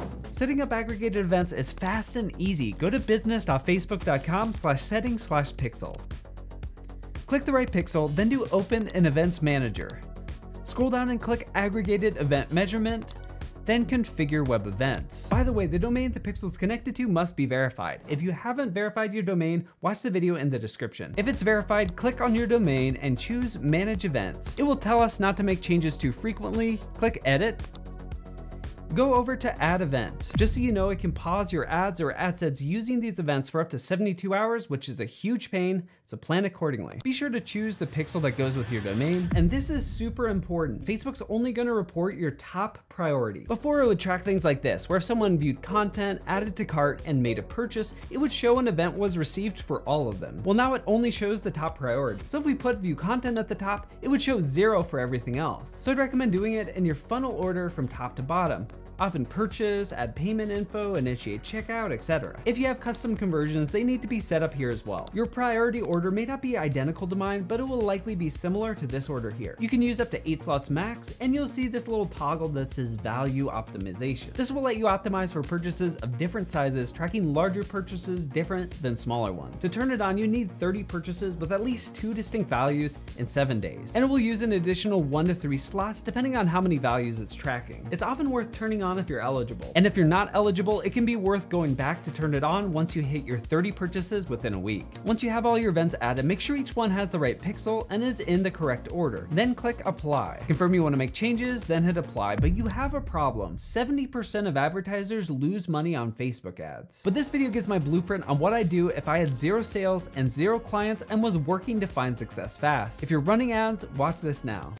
Setting up aggregated events is fast and easy. Go to business.facebook.com/settings/pixels. Click the right pixel, then do Open an Events Manager. Scroll down and click Aggregated Event Measurement, then Configure Web Events. By the way, the domain the pixel's connected to must be verified. If you haven't verified your domain, watch the video in the description. If it's verified, click on your domain and choose Manage Events. It will tell us not to make changes too frequently. Click Edit. Go over to Add Event. Just so you know, it can pause your ads or ad sets using these events for up to 72 hours, which is a huge pain, so plan accordingly. Be sure to choose the pixel that goes with your domain, and this is super important. Facebook's only gonna report your top priority. Before, it would track things like this, where if someone viewed content, added to cart, and made a purchase, it would show an event was received for all of them. Well, now it only shows the top priority. So if we put view content at the top, it would show 0 for everything else. So I'd recommend doing it in your funnel order from top to bottom. Often purchase, add payment info, initiate checkout, etc. If you have custom conversions, they need to be set up here as well. Your priority order may not be identical to mine, but it will likely be similar to this order here. You can use up to 8 slots max, and you'll see this little toggle that says value optimization. This will let you optimize for purchases of different sizes, tracking larger purchases different than smaller ones. To turn it on, you need 30 purchases with at least 2 distinct values in 7 days. And it will use an additional 1 to 3 slots depending on how many values it's tracking. It's often worth turning on if you're eligible. And if you're not eligible, it can be worth going back to turn it on once you hit your 30 purchases within a week. Once you have all your events added, make sure each one has the right pixel and is in the correct order. Then click Apply. Confirm you want to make changes, then hit Apply, but you have a problem. 70% of advertisers lose money on Facebook ads. But this video gives my blueprint on what I do if I had 0 sales and 0 clients and was working to find success fast. If you're running ads, watch this now.